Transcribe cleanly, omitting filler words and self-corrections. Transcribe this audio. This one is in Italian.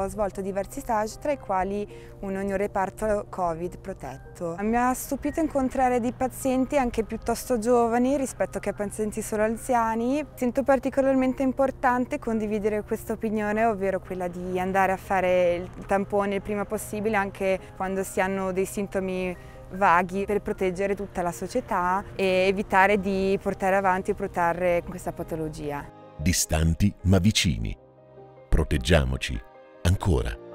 Ho svolto diversi stage, tra i quali uno in un reparto Covid protetto. Mi ha stupito incontrare dei pazienti anche piuttosto giovani rispetto che a pazienti solo anziani. Sento particolarmente importante condividere questa opinione, ovvero quella di andare a fare il tampone il prima possibile, anche quando si hanno dei sintomi vaghi, per proteggere tutta la società e evitare di portare avanti e protrarre questa patologia. Distanti ma vicini. Proteggiamoci ancora.